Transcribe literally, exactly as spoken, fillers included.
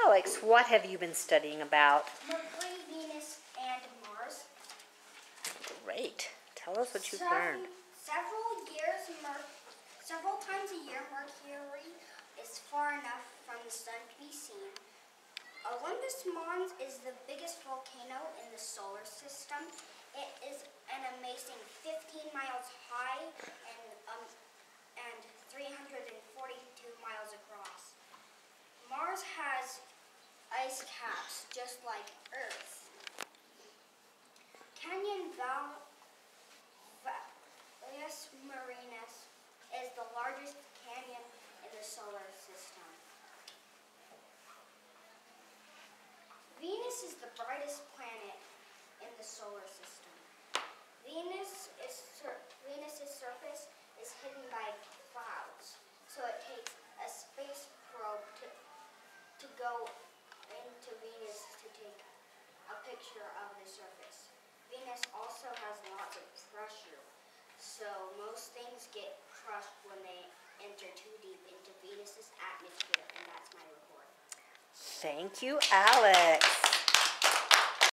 Alex, what have you been studying about? Mercury, Venus, and Mars. Great. Tell us what you've Several, learned. Several years, Mer several times a year, Mercury is far enough from the sun to be seen. Olympus Mons is the biggest volcano in the solar system. It is an amazing fifteen miles high and, um, and three hundred forty-two miles across. Mars has ice caps just like Earth. Canyon Val Valles Marinas is the largest canyon in the solar system. Venus is the brightest planet in the solar system. Venus is sur Venus's surface is hidden by clouds, so it takes a space probe to, to go into Venus to take a picture of the surface. Venus also has lots of pressure, so most things get crushed when they enter too deep into Venus's atmosphere, and that's my report. Thank you, Alex.